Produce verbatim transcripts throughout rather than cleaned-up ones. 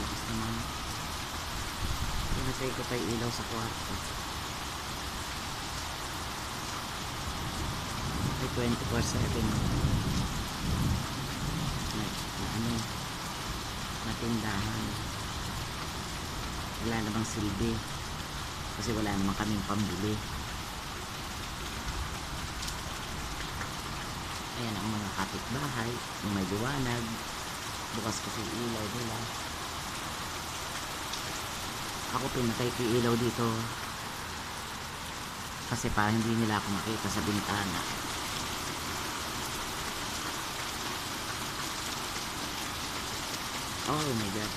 lakas naman. Pinatay ko pa yung ilaw sa kwarto. Ay twenty-four seven na, na ano na tindahan. Wala namang silbi kasi wala namang kaming pambili. Ayan ang mga kapitbahay, yung may liwanag, bukas kasi ilaw nila. Ako pinatay ko yung ilaw dito kasi para hindi nila ako makita sa bintana. Oh my god.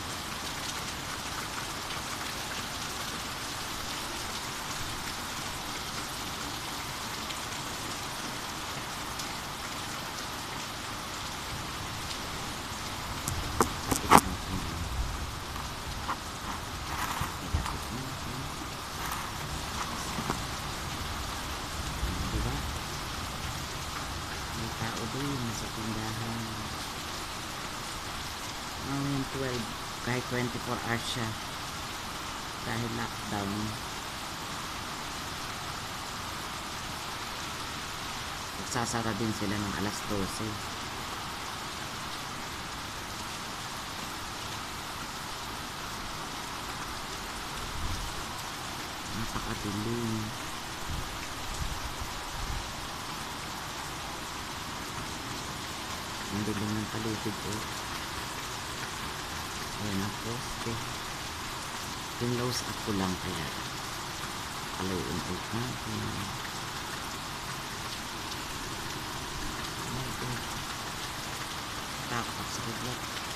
Diba? May tao din sa tindahan. Ngayon twelve, kahit twenty-four hours siya dahil lockdown. Nagsasara din sila ng alas dose. Napakadilim. Ang dilim ng paligid eh. Ayan ang poste. Yung lows up ko lang kaya palayuin out natin. Oh my god. Takot ako sa kidlat.